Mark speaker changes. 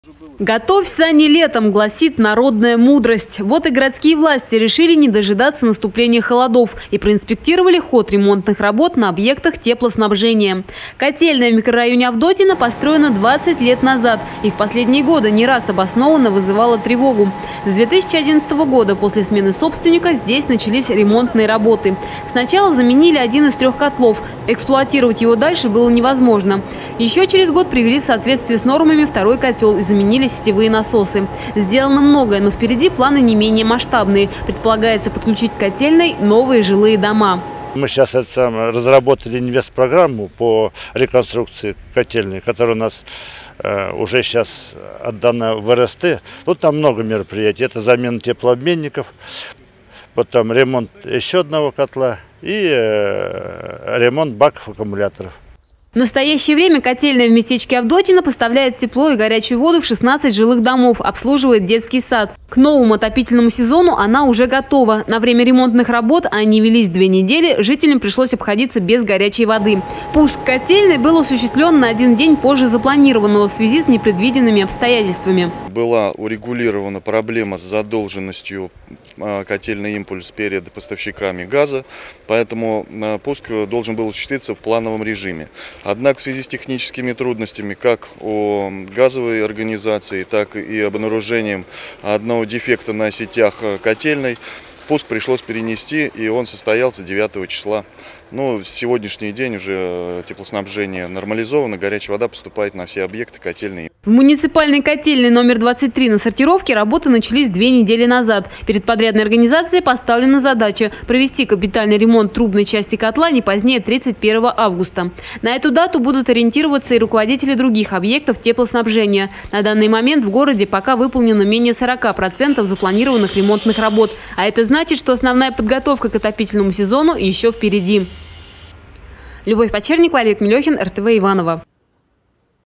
Speaker 1: «Готовь сани летом», гласит народная мудрость. Вот и городские власти решили не дожидаться наступления холодов и проинспектировали ход ремонтных работ на объектах теплоснабжения. Котельная в микрорайоне Авдотина построена 20 лет назад и в последние годы не раз обоснованно вызывала тревогу. С 2011 года после смены собственника здесь начались ремонтные работы. Сначала заменили один из 3 котлов. Эксплуатировать его дальше было невозможно. Еще через год привели в соответствие с нормами 2-й котел и заменили сетевые насосы. Сделано многое, но впереди планы не менее масштабные. Предполагается подключить к котельной новые жилые дома.
Speaker 2: Мы сейчас разработали инвестпрограмму по реконструкции котельной, которая у нас уже сейчас отдана в РСТ. Тут там много мероприятий. Это замена теплообменников, потом ремонт еще одного котла и ремонт баков аккумуляторов.
Speaker 1: В настоящее время котельная в местечке Авдотина поставляет тепло и горячую воду в 16 жилых домов, обслуживает детский сад. К новому отопительному сезону она уже готова. На время ремонтных работ, а они велись 2 недели, жителям пришлось обходиться без горячей воды. Пуск котельной был осуществлен на 1 день позже запланированного в связи с непредвиденными обстоятельствами.
Speaker 3: Была урегулирована проблема с задолженностью котельный импульс перед поставщиками газа, поэтому пуск должен был осуществиться в плановом режиме. Однако в связи с техническими трудностями как у газовой организации, так и обнаружением одного дефекта на сетях котельной, пуск пришлось перенести, и он состоялся 9 числа. Но в сегодняшний день уже теплоснабжение нормализовано, горячая вода поступает на все объекты котельной.
Speaker 1: В муниципальной котельной номер 23 на сортировке работы начались 2 недели назад. Перед подрядной организацией поставлена задача провести капитальный ремонт трубной части котла не позднее 31 августа. На эту дату будут ориентироваться и руководители других объектов теплоснабжения. На данный момент в городе пока выполнено менее 40% запланированных ремонтных работ. А это значит, что основная подготовка к отопительному сезону еще впереди. Любовь Почерникова, Олег Мелехин, РТВ Иваново.